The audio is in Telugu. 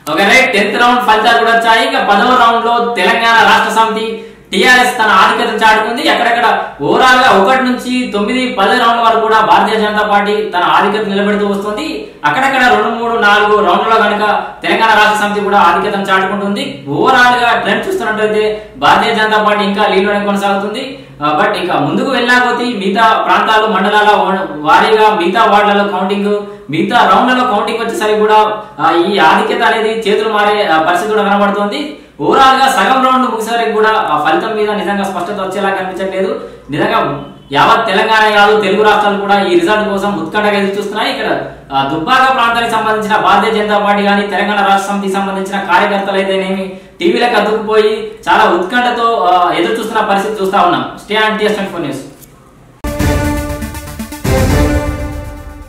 ఓకే రైట్ 10th రౌండ్ ఫలితాలు కూడా వచ్చాయి. ఇక 10వ రౌండ్ లో తెలంగాణ రాష్ట్ర సమితి టీఆర్ఎస్ తన ఆధిక్యతను చాటుకుంది. ఎక్కడెక్కడ ఓవరాల్ గా 1 నుంచి 9, 10 రౌండ్ల వరకు కూడా భారతీయ జనతా పార్టీ తన ఆధిక్యత నిలబెడుతూ వస్తుంది. అక్కడక్కడ 2, 3, 4 రౌండ్లలో కనుక తెలంగాణ రాష్ట్ర సమితి కూడా ఆధిక్యతను చాటుకుంటుంది. ఓవరాల్ గా ట్రెండ్ చూస్తున్నట్లయితే భారతీయ జనతా పార్టీ ఇంకా లీడ్ లోనే కొనసాగుతుంది. బట్ ఇంకా ముందుకు వెళ్ళినా కొద్దీ మిగతా ప్రాంతాలు మండలాల వారీగా మిగతా వార్డులలో కౌంటింగ్, మిగతా రౌండ్లలో కౌంటింగ్ వచ్చేసరికి కూడా ఈ ఆధిక్యత అనేది చేతులు మారే పరిస్థితి కూడా కనబడుతుంది. ఓవరాల్ గా సగం రౌండ్ ముగిసేసరికి కూడా ఆ ఫలితం మీద నిజంగా స్పష్టత వచ్చేలా కనిపించట్లేదు. నిజంగా యావత్ తెలంగాణ కాదు తెలుగు రాష్ట్రాలు కూడా ఈ రిజల్ట్ కోసం ఉత్కంఠగా ఎదురు చూస్తున్నాయి. ఇక్కడ దుబ్బాక ప్రాంతానికి సంబంధించిన భారతీయ జనతా పార్టీ కానీ తెలంగాణ రాష్ట్ర సమితికి సంబంధించిన కార్యకర్తలు అయితేనేమి టీవీలకు అతుక్కుపోయి చాలా ఉత్కంఠతో ఎదురు చూస్తున్న పరిస్థితి చూస్తా ఉన్నాం. Stay on TS24 news.